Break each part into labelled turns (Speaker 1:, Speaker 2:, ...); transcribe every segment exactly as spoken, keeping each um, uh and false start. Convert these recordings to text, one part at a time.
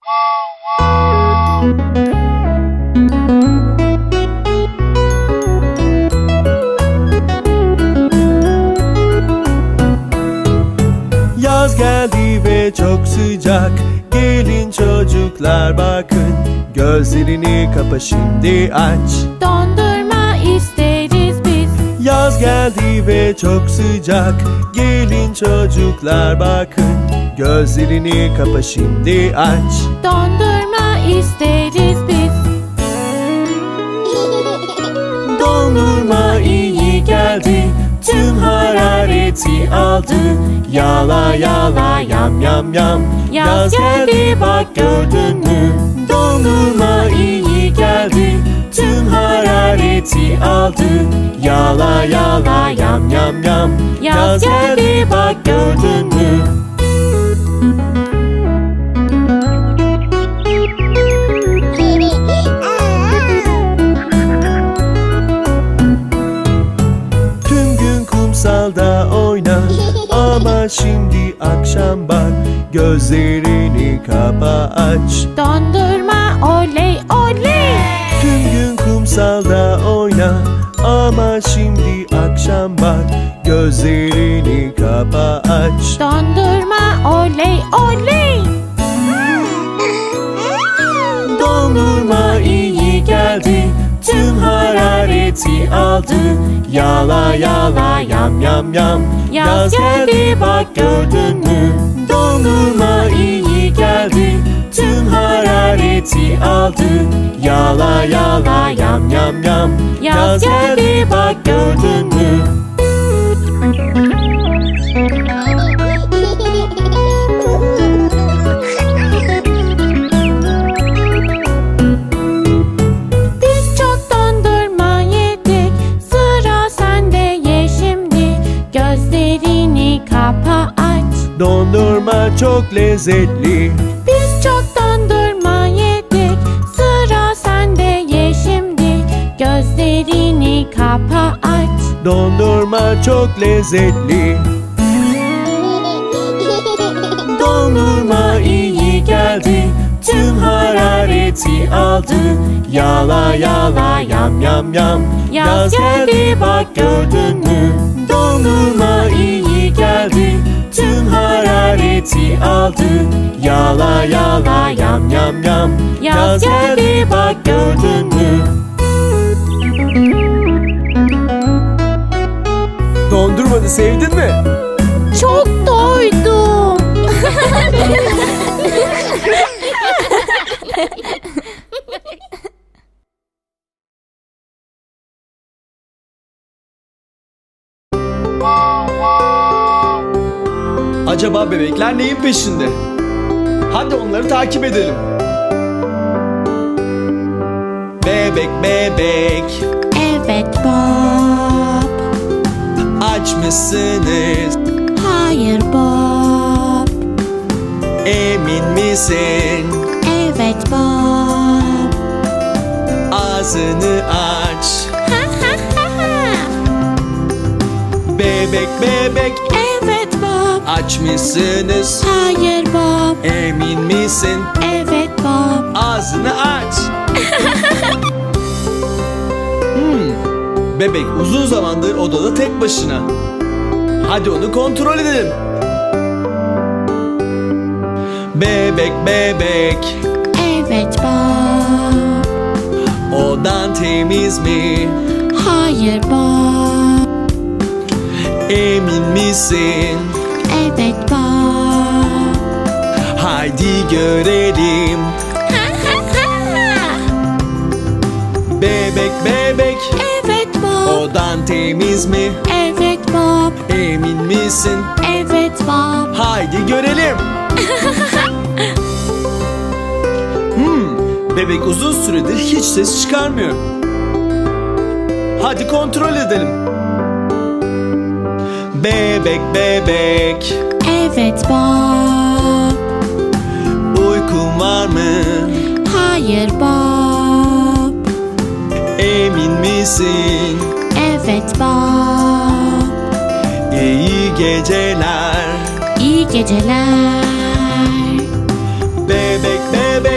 Speaker 1: Yaz geldi ve çok sıcak. Gelin çocuklar bakın. Gözlerini kapa şimdi aç.
Speaker 2: Dondurma isteriz biz.
Speaker 1: Yaz geldi ve çok sıcak. Gelin çocuklar bakın. Gözlerini kapa şimdi aç.
Speaker 2: Dondurma isteriz biz.
Speaker 1: Dondurma iyi geldi. Tüm harareti aldı. Yala yala yam yam yam. Yaz geldi bak gördün mü? Dondurma iyi geldi. Tüm harareti aldı. Yala yala yam yam yam. Yaz geldi bak gördün mü? Tüm gün kumsalda oyna. Ama şimdi akşam bak. Gözlerini kapa aç.
Speaker 2: Dondurma oley oley.
Speaker 1: Tüm gün kumsalda oyna. Ama şimdi akşam bak. Gözlerini kapa aç.
Speaker 2: Dondurma oley oley.
Speaker 1: Dondurma iyi geldi. Tüm harareti aldı. Yala yala yam yam yam. Yaz geldi bak gördün mü? Dondurma iyi geldi. Tüm harareti aldı. Yala yala yam yam yam. Yaz geldi bak gördün mü?
Speaker 2: Biz çok dondurma yedik. Sıra sende ye şimdi. Gözlerini kapa aç.
Speaker 1: Dondurma çok lezzetli.
Speaker 2: Biz çok dondurma yedik. Sıra sende ye şimdi. Gözlerini kapa aç.
Speaker 1: Dondurma çok lezzetli. Dondurma iyi geldi. Tüm harareti aldı. Yala yala yam yam yam. Yaz geldi bak gördün mü? Dondurma iyi geldi. Tüm harareti aldı. Yala yala yam yam yam. Yaz geldi bak gördün mü? Dondurmanı sevdin mi?
Speaker 2: Çok doydum.
Speaker 3: Acaba bebekler neyin peşinde? Hadi onları takip edelim. Bebek bebek,
Speaker 2: Evet Bob.
Speaker 3: aç mısınız?
Speaker 2: Hayır Bob.
Speaker 3: Emin misin?
Speaker 2: Evet Bob.
Speaker 3: Ağzını aç.
Speaker 2: Ha ha ha ha.
Speaker 3: Bebek bebek,
Speaker 2: Evet Bob.
Speaker 3: aç mısınız?
Speaker 2: Hayır Bob.
Speaker 3: Emin misin?
Speaker 2: Evet Bob.
Speaker 3: Ağzını aç. Hmm, bebek uzun zamandır odada tek başına. Hadi onu kontrol edelim. Bebek bebek,
Speaker 2: Evet Bob.
Speaker 3: odan temiz mi?
Speaker 2: Hayır Bob.
Speaker 3: Emin misin?
Speaker 2: Evet Bob.
Speaker 3: Haydi görelim.
Speaker 2: Ha ha ha ha.
Speaker 3: Bebek bebek,
Speaker 2: Evet Bob.
Speaker 3: odan temiz mi?
Speaker 2: Evet Bob.
Speaker 3: Emin misin?
Speaker 2: Evet Bob.
Speaker 3: Haydi görelim. Hmm, bebek uzun süredir hiç ses çıkarmıyor. Hadi kontrol edelim. Bebek bebek,
Speaker 2: Evet Bob.
Speaker 3: uykun var mı?
Speaker 2: Hayır Bob.
Speaker 3: Emin misin?
Speaker 2: Evet Bob.
Speaker 3: İyi geceler.
Speaker 2: İyi geceler.
Speaker 3: Bebek bebek,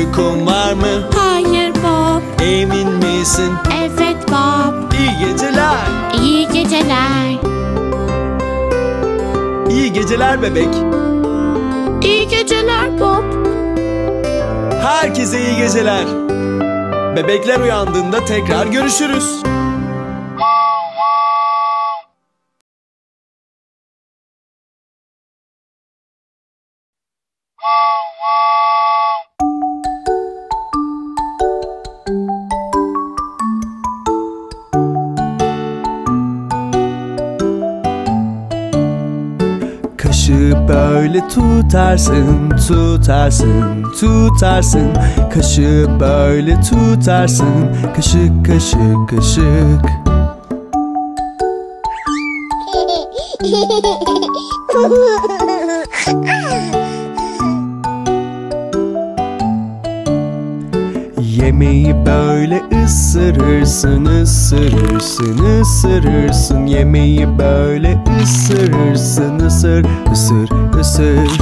Speaker 3: uykun var mı?
Speaker 2: Hayır Bob.
Speaker 3: Emin misin?
Speaker 2: Evet Bob.
Speaker 3: İyi geceler.
Speaker 2: İyi geceler.
Speaker 3: İyi geceler bebek.
Speaker 2: İyi geceler Bob.
Speaker 3: Herkese iyi geceler. Bebekler uyandığında tekrar görüşürüz.
Speaker 1: Kaşığı böyle tutarsın, tutarsın, tutarsın. Kaşığı böyle tutarsın, kaşık kaşık kaşık. Yemeği böyle ısırırsın, ısırırsın, ısırırsın. Yemeği böyle ısırırsın, ısır, ısır, ısır.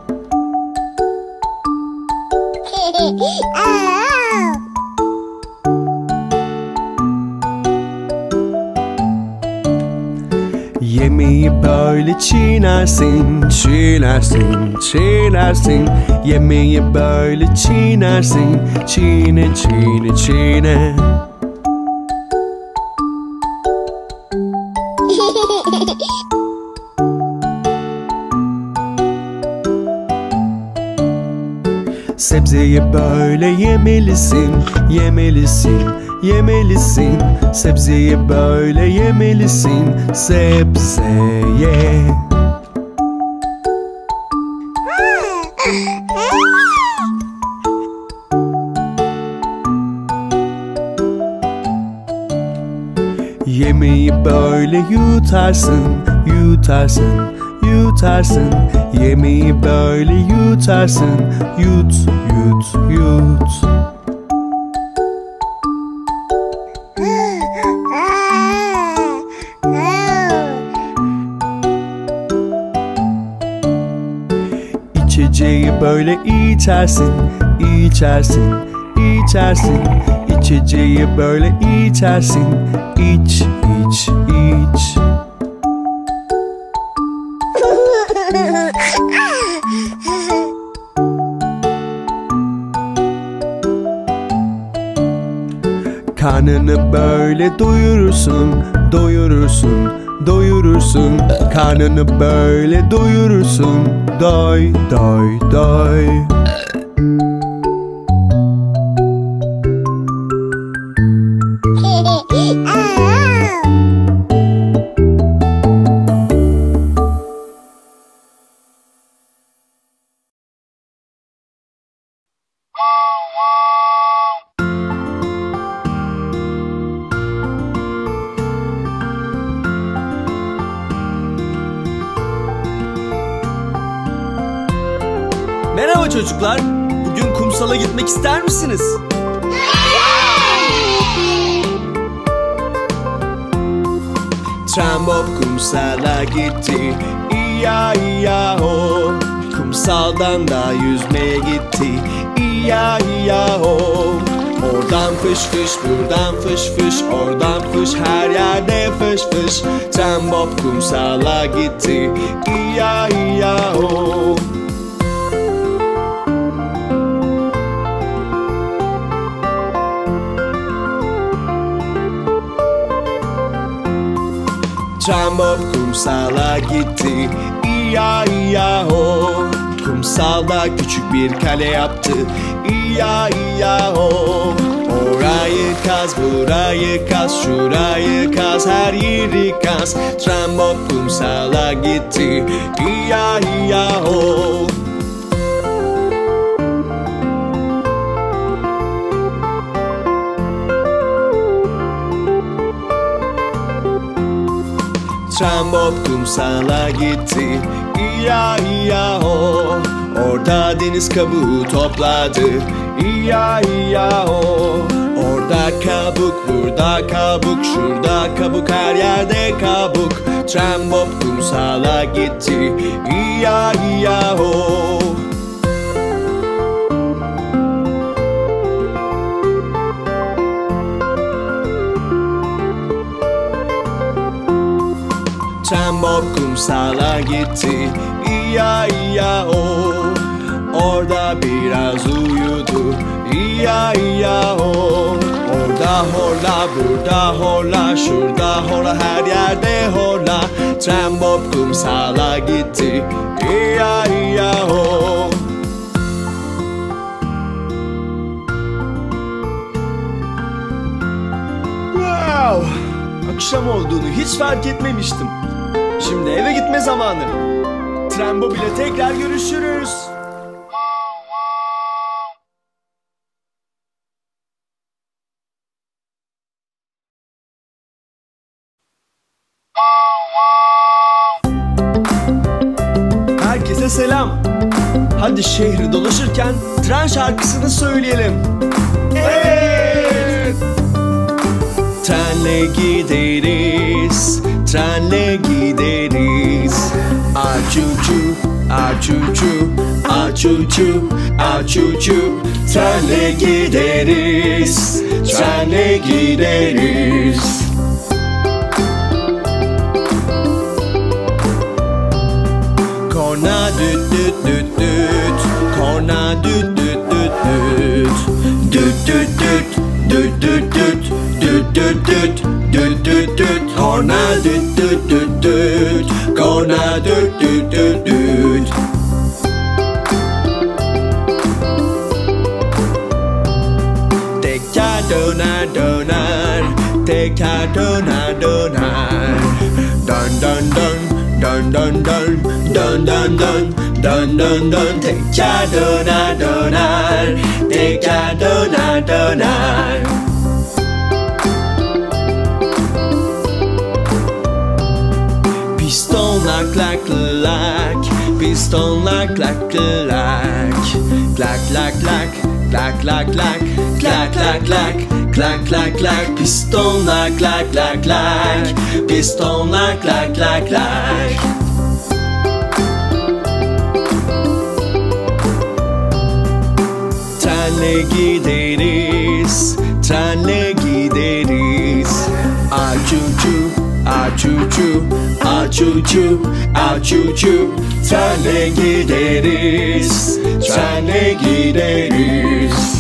Speaker 1: Yemeği böyle çiğnersin, çiğnersin, çiğnersin. Yemeği böyle çiğnersin, çiğne, çiğne, çiğne. Sebzeyi böyle yemelisin, yemelisin, yemelisin. Sebzeyi böyle yemelisin, sebzeye. Yemeği böyle yutarsın, yutarsın, yutarsın. Yemeği böyle yutarsın, yut, yut, yut. İçeceği böyle içersin, içersin, içersin. İçeceği böyle içersin, iç, iç, iç. Karnını böyle doyurursun, doyurursun, doyurursun. Karnını böyle doyurursun, doy, doy, doy.
Speaker 3: Merhaba çocuklar. Bugün kumsala gitmek ister misiniz?
Speaker 1: Tren Bob kumsala gitti, İya-İya-ho. Kumsaldan da yüzmeye gitti, İya-İya-ho. Oradan fış fış, buradan fış fış, oradan fış, her yerde fış fış. Tren Bob kumsala gitti, İya-İya-ho. Tren Bob kumsala gitti, İya-İya-ho. Kumsalda küçük bir kale yaptı, İya-İya-ho. Orayı kaz, burayı kaz, şurayı kaz, her yeri kaz. Tren Bob kumsala gitti, İya-İya-ho. Tren Bob kumsala gitti, İya-İya-ho. Orada deniz kabuğu topladı, İya-İya-ho. Orada kabuk, burada kabuk, şurada kabuk, her yerde kabuk. Tren Bob kumsala gitti, İya-İya-ho. Bob kumsala gitti. İya-iya-o. Orada biraz uyudu. İya-iya-o. Orada horla, burada horla, şurada horla, her yerde horla. Tren Bob kumsala gitti. İya-iya-o. Wow! Akşam olduğunu hiç fark etmemiştim. Şimdi eve gitme zamanı. Tren Bob ile tekrar görüşürüz. Herkese selam. Hadi şehri dolaşırken tren şarkısını söyleyelim. Evet. Trenle gideriz, trenle gideriz. Acucu, acucu, acucu, acucu. Trenle gideriz, trenle gideriz. Korna düt düt düt düt, korna düt düt düt düt, düt düt düt, düt düt düt, düt düt düt, düt düt düt, korna düt düt düt düt, korna düt düt düt düt. Teker döner döner, teker döner döner, dön dön dön. Dön dön dön, dön dön dön, dön dön dön. Teker döner döner, teker döner döner. Pistonlar klak klak, pistonlar klak klak, klak klak klak, klak klak klak, klak klak klak, klak klak klak. Pistonlar klak klak klak, pistonlar klak klak klak. Trenle gideriz, trenle gideriz. Acucu, acucu, acucu, acucu. Trenle gideriz, trenle gideriz.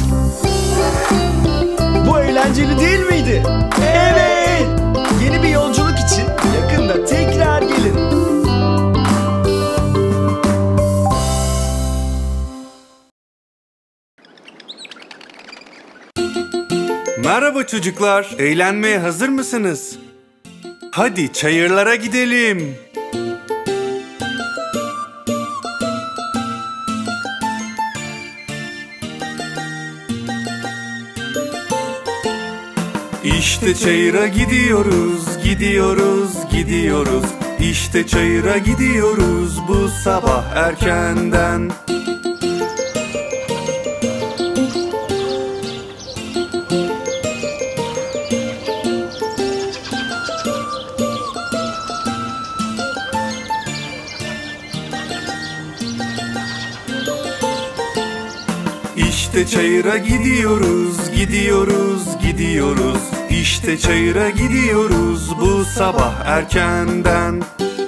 Speaker 1: Bu eğlenceli değil miydi? Evet! Yeni bir yolculuk için yakında tekrar gelin.
Speaker 4: Merhaba çocuklar, eğlenmeye hazır mısınız? Hadi çayırlara gidelim. İşte çayıra gidiyoruz, gidiyoruz, gidiyoruz. İşte çayıra gidiyoruz bu sabah erkenden. İşte çayıra gidiyoruz, gidiyoruz, gidiyoruz. İşte çayıra gidiyoruz bu sabah erkenden.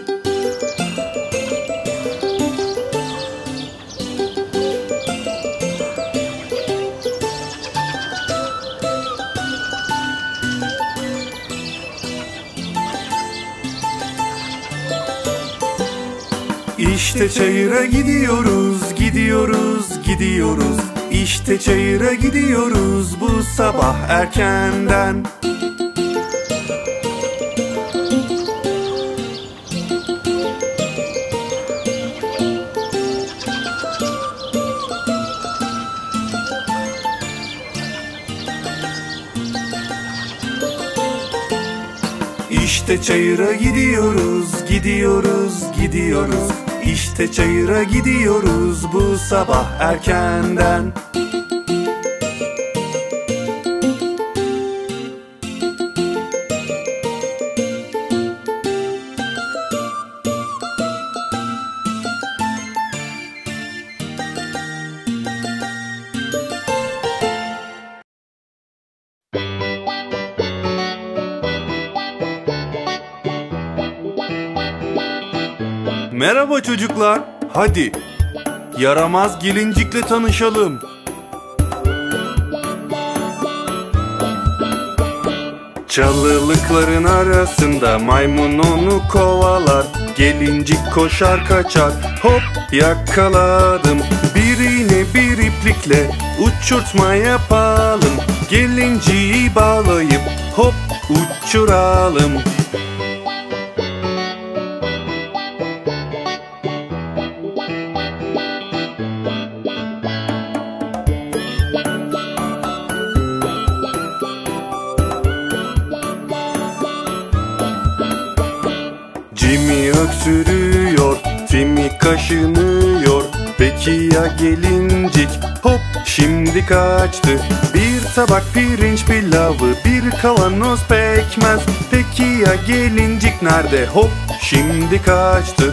Speaker 4: İşte çayıra gidiyoruz, gidiyoruz, gidiyoruz. İşte çayıra gidiyoruz bu sabah erkenden. İşte çayıra gidiyoruz, gidiyoruz, gidiyoruz. İşte çayıra gidiyoruz bu sabah erkenden. Merhaba çocuklar. Hadi yaramaz gelincikle tanışalım. Çalılıkların arasında maymun onu kovalar. Gelincik koşar kaçar, hop yakaladım. Birine bir iplikle uçurtma yapalım. Gelinciği bağlayıp hop uçuralım. Jimmy öksürüyor, Timmy kaşınıyor. Peki ya gelincik? Hop şimdi kaçtı. Bir tabak pirinç pilavı, bir kavanoz pekmez. Peki ya gelincik nerede? Hop şimdi kaçtı.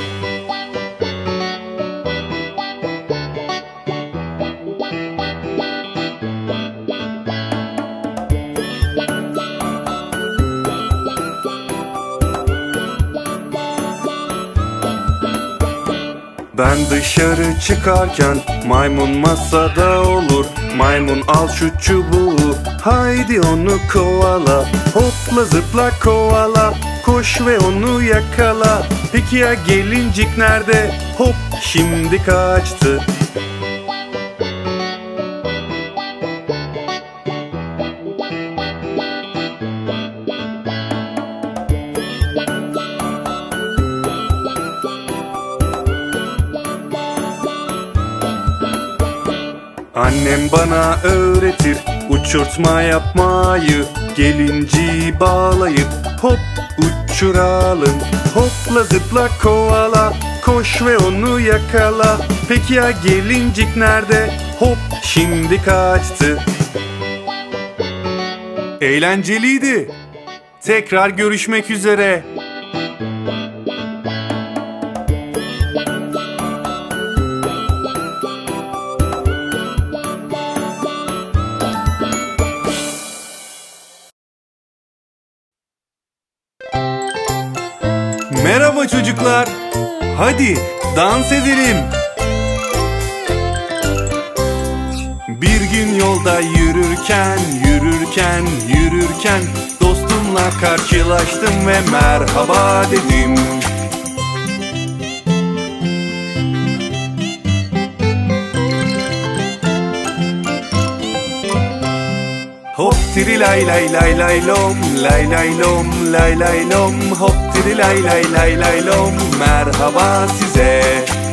Speaker 4: Ben dışarı çıkarken maymun masada olur. Maymun al şu çubuğu, haydi onu kovala. Hopla zıpla kovala, koş ve onu yakala. Peki ya gelincik nerede? Hop şimdi kaçtı. Annem bana öğretir uçurtma yapmayı. Gelinciği bağlayıp hop uçuralım. Hopla zıpla kovala, koş ve onu yakala. Peki ya gelincik nerede? Hop şimdi kaçtı. Eğlenceliydi. Tekrar görüşmek üzere. Merhaba çocuklar. Hadi dans edelim. Bir gün yolda yürürken, yürürken, yürürken dostumla karşılaştım ve merhaba dedim. Hop tiri lay lay lay lay lom, lay lay lom, lay lay lom. Hop tiri lay lay lay lay lom, merhaba size.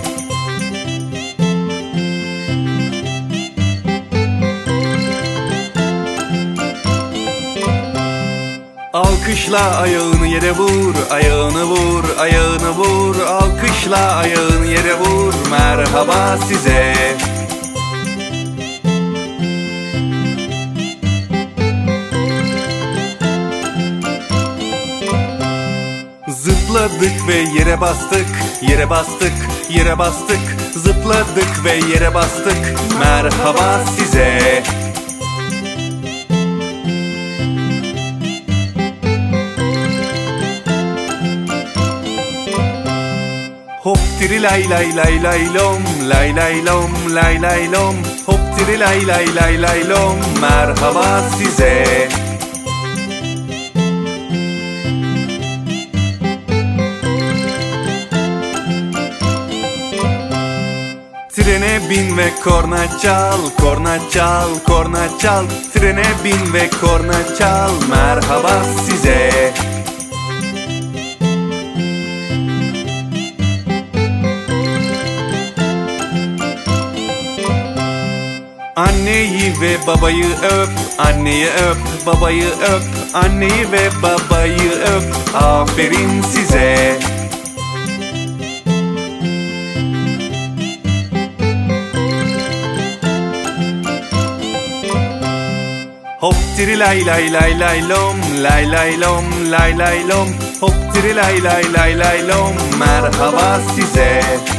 Speaker 4: Alkışla ayağını yere vur, ayağını vur, ayağını vur. Alkışla ayağını yere vur, merhaba size. Zıpladık ve yere bastık, yere bastık, yere bastık. Zıpladık ve yere bastık, merhaba size. Hop tiri lay lay lay lay lom, lay lay lom, lay lay lom. Hop tiri lay lay lay lay lom, merhaba size. Trene bin ve korna çal, korna çal, korna çal. Trene bin ve korna çal, merhaba size. Anneyi ve babayı öp, anneyi öp, babayı öp. Anneyi ve babayı öp, aferin size. Hop tiri lay lay lay lay lom, lay lay lom, lay lay lom. Hop tiri lay lay lay lay lom, merhaba size.